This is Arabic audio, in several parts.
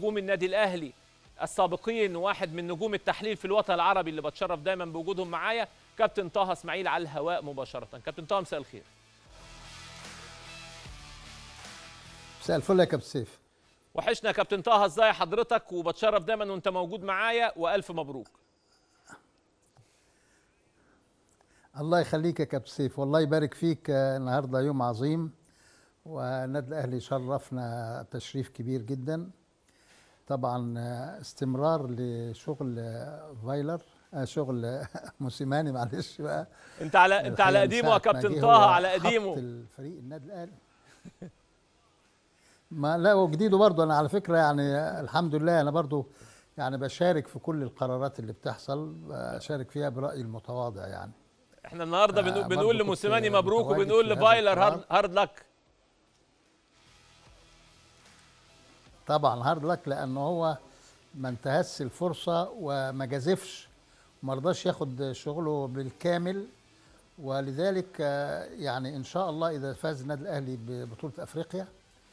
نجوم النادي الاهلي السابقين، واحد من نجوم التحليل في الوطن العربي اللي بتشرف دايما بوجودهم معايا، كابتن طه اسماعيل على الهواء مباشره. كابتن طه مساء الخير. مساء الفل يا كابتن سيف. وحشنا يا كابتن طه، ازاي حضرتك؟ وبتشرف دايما وانت موجود معايا، والف مبروك. الله يخليك يا كابتن سيف، والله يبارك فيك. النهارده يوم عظيم والنادي الاهلي شرفنا تشريف كبير جدا. طبعا استمرار لشغل فايلر، شغل موسيماني، معلش بقى. انت على قديمه يا كابتن طه، على قديمه الفريق النادي الاهلي. ما لا وجديده برضه. انا على فكره يعني الحمد لله انا برضه يعني بشارك في كل القرارات اللي بتحصل، بشارك فيها برأيي المتواضع يعني. احنا النهارده بنقول لموسيماني مبروك، وبنقول لفايلر هارد لك. طبعا هارد لك، لانه هو ما انتهزش الفرصه وما جازفش وما رضاش ياخد شغله بالكامل، ولذلك يعني ان شاء الله اذا فاز النادي الاهلي ببطوله افريقيا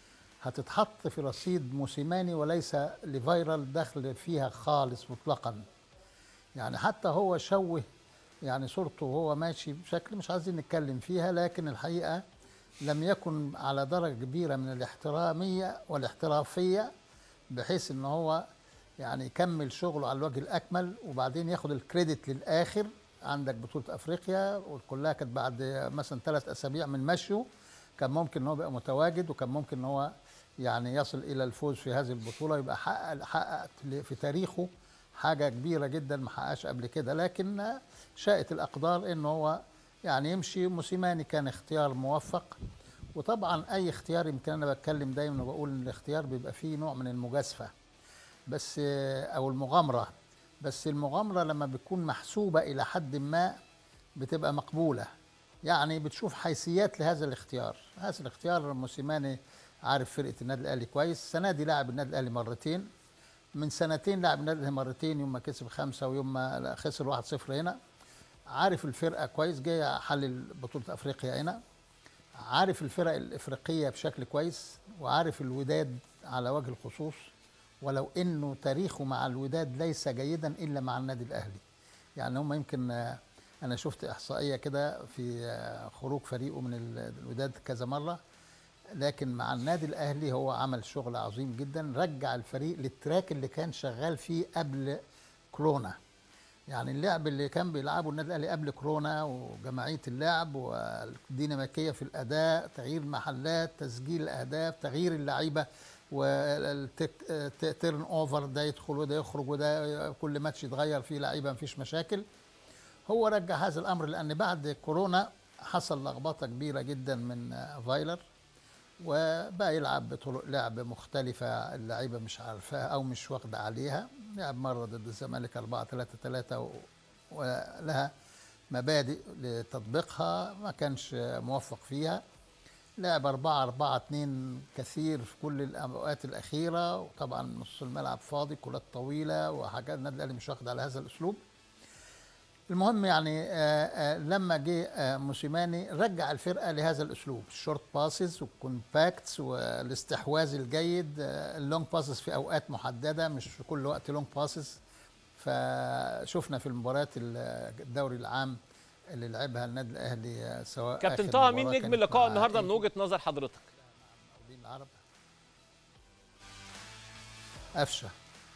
هتتحط في رصيد موسيماني وليس لفايرال دخل فيها خالص مطلقا. يعني حتى هو شوه يعني صورته وهو ماشي بشكل مش عايزين نتكلم فيها، لكن الحقيقه لم يكن على درجه كبيره من الاحتراميه والاحترافيه بحيث ان هو يعني يكمل شغله على الوجه الاكمل وبعدين ياخد الكريدت للاخر. عندك بطوله افريقيا وكلها كانت بعد مثلا 3 أسابيع من مشيه، كان ممكن ان هو يبقى متواجد وكان ممكن ان هو يعني يصل الى الفوز في هذه البطوله، يبقى حقق في تاريخه حاجه كبيره جدا ما حققش قبل كده. لكن شاءت الاقدار ان هو يعني يمشي. موسيماني كان اختيار موفق، وطبعا اي اختيار يمكن انا بتكلم دايما وبقول ان الاختيار بيبقى فيه نوع من المجازفه بس او المغامره، بس المغامره لما بتكون محسوبه الى حد ما بتبقى مقبوله. يعني بتشوف حيثيات لهذا الاختيار. هذا الاختيار موسيماني عارف فرقه النادي الاهلي كويس. السنه دي لاعب النادي الاهلي مرتين، من سنتين لاعب النادي الاهلي مرتين، يوم ما كسب 5 ويوم ما خسر 1-0 هنا. عارف الفرقه كويس، جاي حلل بطوله افريقيا هنا، عارف الفرق الافريقيه بشكل كويس، وعارف الوداد على وجه الخصوص، ولو انه تاريخه مع الوداد ليس جيدا الا مع النادي الاهلي. يعني هم يمكن انا شفت احصائيه كده في خروج فريقه من الوداد كذا مره، لكن مع النادي الاهلي هو عمل شغل عظيم جدا، رجع الفريق للتراك اللي كان شغال فيه قبل كورونا. يعني اللعب اللي كان بيلعبه النادي الاهلي قبل كورونا وجماعيه اللعب والديناميكيه في الاداء، تغيير محلات، تسجيل الاهداف، تغيير اللعيبه والتيرن اوفر، ده يدخل وده يخرج وده كل ماتش يتغير فيه لعيبه مفيش مشاكل. هو رجع هذا الامر لان بعد كورونا حصل لخبطه كبيره جدا من فايلر، وبقى يلعب بطرق لعب مختلفه اللعيبه مش عارفاها او مش واخده عليها. لعب مره ضد الزمالك 4-3-3 ولها مبادئ لتطبيقها ما كانش موفق فيها. لعب 4-4-2 كثير في كل الاوقات الاخيره، وطبعا نص الملعب فاضي، كرات طويله وحاجات. النادي الاهلي مش واخد على هذا الاسلوب. المهم يعني لما جه موسيماني رجع الفرقه لهذا الاسلوب، الشورت باسز والكومباكتس والاستحواذ الجيد، اللونج باسز في اوقات محدده مش في كل وقت لونج باسز. فشفنا في المباريات الدوري العام اللي لعبها النادي الاهلي سواء كابتن طه، مين نجم اللقاء النهارده من وجهه نظر حضرتك؟ العرب قفشه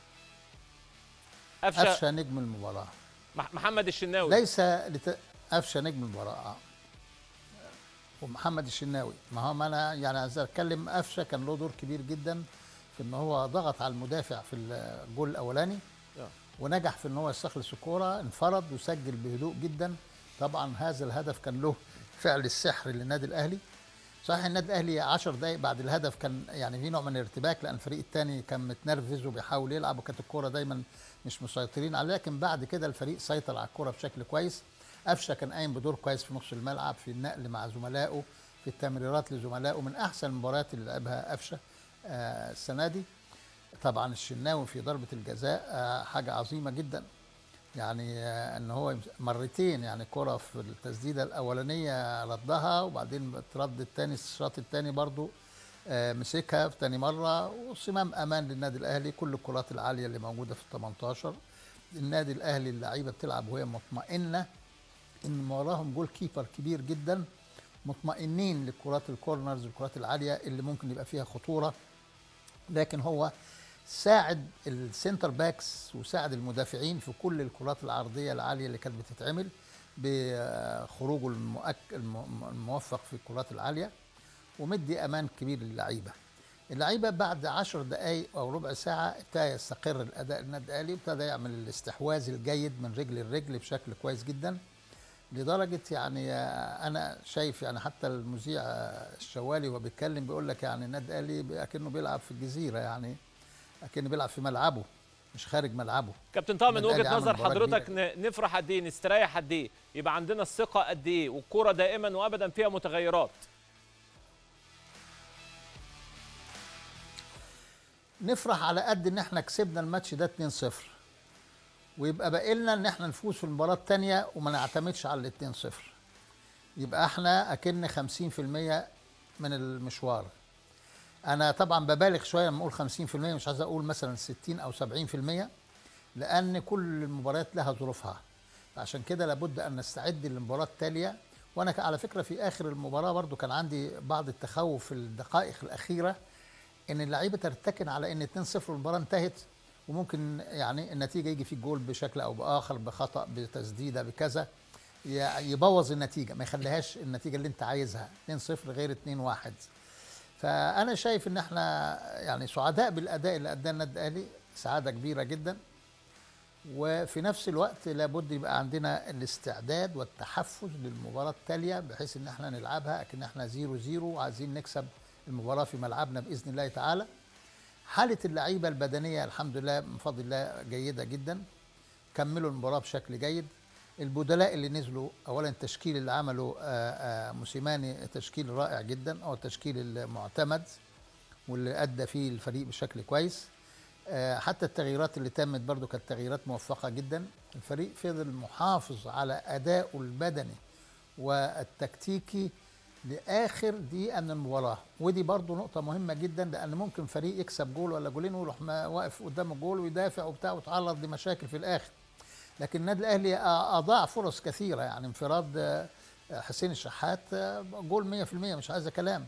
نجم المباراه. محمد الشناوي ليس قفشه نجم المباراه ومحمد الشناوي. ما هو انا يعني عايز اتكلم، قفشه كان له دور كبير جدا في ان هو ضغط على المدافع في الجول الاولاني ونجح في ان هو يستخلص الكوره، انفرد وسجل بهدوء جدا. طبعا هذا الهدف كان له فعل السحر للنادي الاهلي. صحيح النادي الاهلي 10 دقائق بعد الهدف كان يعني في نوع من الارتباك لان الفريق الثاني كان متنرفز وبيحاول يلعب وكانت الكوره دايما مش مسيطرين عليها، لكن بعد كده الفريق سيطر على الكوره بشكل كويس. قفشه كان قايم بدور كويس في نص الملعب، في النقل مع زملائه، في التمريرات لزملائه، من احسن المباريات اللي لعبها قفشه السنه دي. طبعا الشناوي في ضربه الجزاء حاجه عظيمه جدا، يعني ان هو مرتين يعني كرة في التسديده الاولانيه ردها وبعدين اترد الثاني الشوط الثاني برضو مسكها في تاني مره، وصمام امان للنادي الاهلي. كل الكرات العاليه اللي موجوده في ال 18 النادي الاهلي اللعيبه بتلعب وهي مطمئنه ان وراهم جول كيبر كبير جدا، مطمئنين للكرات الكورنرز والكرات العاليه اللي ممكن يبقى فيها خطوره. لكن هو ساعد السنتر باكس وساعد المدافعين في كل الكرات العرضيه العاليه اللي كانت بتتعمل بخروجه الموفق في الكرات العاليه، ومدي امان كبير للعيبه. اللعيبه بعد 10 دقائق او ربع ساعه ابتدى يستقر الاداء النادي الاهلي، وابتدى يعمل الاستحواذ الجيد من رجل لرجل بشكل كويس جدا، لدرجه يعني انا شايف يعني حتى المذيع الشوالي وهو بيتكلم بيقول لك يعني النادي الاهلي اكنه بيلعب في الجزيره، يعني اكنه بيلعب في ملعبه مش خارج ملعبه. كابتن طه، من النادي وجهه الأهلي نظر عمل مباراة حضرتك كبيرة. نفرح قد ايه، نستريح قد ايه، يبقى عندنا الثقه قد ايه، والكوره دائما وابدا فيها متغيرات؟ نفرح على قد ان احنا كسبنا الماتش ده 2-0، ويبقى باقي لنا ان احنا نفوز في المباراه الثانيه وما نعتمدش على ال 2-0، يبقى احنا اكن 50% من المشوار. انا طبعا ببالغ شويه لما اقول 50%، مش عايز اقول مثلا 60 او 70%، لان كل المباريات لها ظروفها، عشان كده لابد ان نستعد للمباراه التاليه. وانا على فكره في اخر المباراه برضو كان عندي بعض التخوف في الدقائق الاخيره ان اللعيبه ترتكن على ان 2-0 والمباراه انتهت، وممكن يعني النتيجه يجي فيه الجول بشكل او باخر، بخطا، بتسديده، بكذا، يبوظ النتيجه، ما يخليهاش النتيجه اللي انت عايزها 2-0 غير 2-1. فانا شايف ان احنا يعني سعداء بالاداء اللي اداه النادي الاهلي، سعاده كبيره جدا. وفي نفس الوقت لابد يبقى عندنا الاستعداد والتحفز للمباراه التاليه، بحيث ان احنا نلعبها اكن احنا 0-0 وعايزين نكسب المباراه في ملعبنا باذن الله تعالى. حاله اللعيبه البدنيه الحمد لله من فضل الله جيده جدا، كملوا المباراه بشكل جيد. البدلاء اللي نزلوا، اولا التشكيل اللي عمله موسيماني تشكيل رائع جدا، او التشكيل المعتمد واللي ادى فيه الفريق بشكل كويس. حتى التغييرات اللي تمت برضو كانت تغييرات موفقه جدا. الفريق فضل محافظ على ادائه البدني والتكتيكي لاخر دقيقه من المباراه، ودي برضو نقطه مهمه جدا، لان ممكن فريق يكسب جول ولا جولين ويروح واقف قدام الجول ويدافع وبتاع ويتعرض لمشاكل في الاخر. لكن النادي الاهلي اضاع فرص كثيره، يعني انفراد حسين الشحات جول 100%، مش عايزه كلام،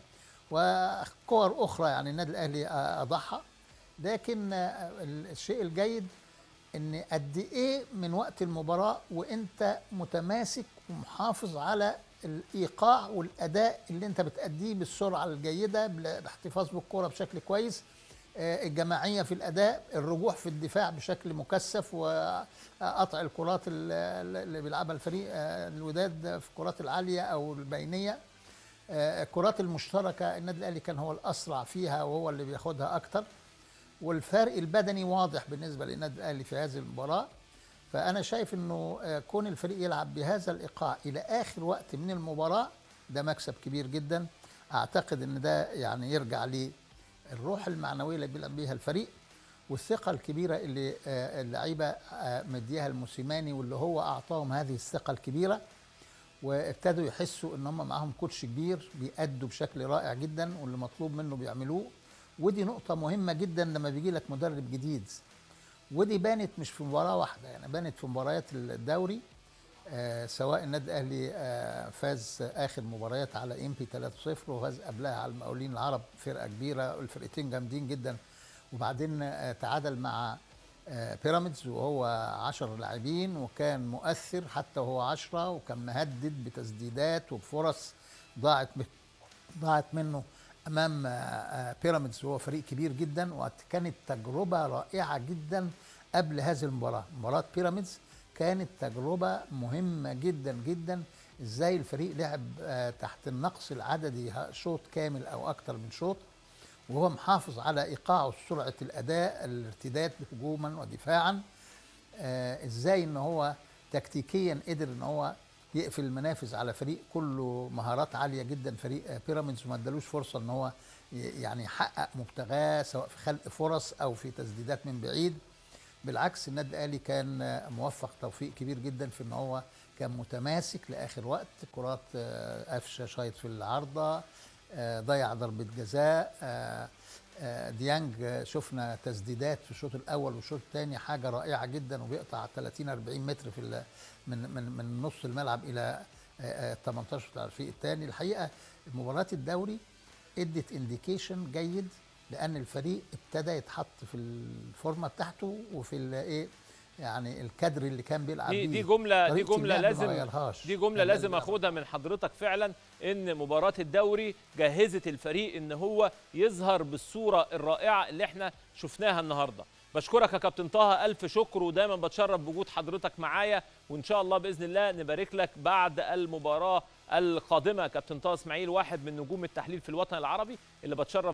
وكور اخرى يعني النادي الاهلي اضاعها. لكن الشيء الجيد ان قد ايه من وقت المباراه وانت متماسك ومحافظ على الايقاع والاداء اللي انت بتاديه بالسرعه الجيده، بالاحتفاظ بالكره بشكل كويس، الجماعيه في الاداء، الرجوع في الدفاع بشكل مكثف، وقطع الكرات اللي بيلعبها الفريق الوداد في الكرات العاليه او البينيه. الكرات المشتركه النادي الاهلي كان هو الاسرع فيها وهو اللي بياخدها اكتر، والفرق البدني واضح بالنسبه للنادي الاهلي في هذه المباراه. فانا شايف انه كون الفريق يلعب بهذا الايقاع الى اخر وقت من المباراه ده مكسب كبير جدا. اعتقد ان ده يعني يرجع للروح المعنويه اللي بيلعب بيها الفريق، والثقه الكبيره اللي اللعيبه مديها الموسيماني، واللي هو اعطاهم هذه الثقه الكبيره، وابتدوا يحسوا ان هم معاهم كوتش كبير بيأدوا بشكل رائع جدا، واللي مطلوب منه بيعملوه. ودي نقطة مهمة جدا لما بيجي لك مدرب جديد، ودي بانت مش في مباراة واحدة، يعني بانت في مباريات الدوري. سواء النادي الأهلي فاز آخر مباريات على إمبي 3-0، وفاز قبلها على المقاولين العرب، فرقة كبيرة والفرقتين جامدين جدا، وبعدين تعادل مع بيراميدز وهو 10 لاعبين، وكان مؤثر حتى وهو 10، وكان مهدد بتسديدات وبفرص ضاعت منه امام بيراميدز وهو فريق كبير جدا. وكانت تجربه رائعه جدا قبل هذه المباراه. مباراه بيراميدز كانت تجربه مهمه جدا جدا، ازاي الفريق لعب تحت النقص العددي شوط كامل او اكتر من شوط، وهو محافظ على ايقاعه وسرعه الاداء، الارتداد هجوما ودفاعا. ازاي ان هو تكتيكيا قدر ان هو يقفل المنافذ على فريق كله مهارات عاليه جدا، فريق بيراميدز، وما ادالوش فرصه ان هو يعني يحقق مبتغاه سواء في خلق فرص او في تسديدات من بعيد. بالعكس النادي الاهلي كان موفق توفيق كبير جدا في ان هو كان متماسك لاخر وقت. كرات قفشه شايط في العارضه، ضيع ضربة جزاء. ديانج شفنا تسديدات في الشوط الاول والشوط الثاني حاجه رائعه جدا، وبيقطع 30 40 متر في من نص الملعب الى 18 بتاع الفريق الثاني. الحقيقه مباراه الدوري ادت انديكيشن جيد، لان الفريق ابتدى يتحط في الفورمه بتاعته وفي الايه يعني الكادر اللي كان بيلعب بيه. دي جمله لازم اخدها من حضرتك فعلا، ان مباراه الدوري جهزت الفريق ان هو يظهر بالصوره الرائعه اللي احنا شفناها النهارده. بشكرك يا كابتن طه، الف شكر، ودايما بتشرف بوجود حضرتك معايا، وان شاء الله باذن الله نبارك لك بعد المباراه القادمه. كابتن طه اسماعيل واحد من نجوم التحليل في الوطن العربي اللي بتشرف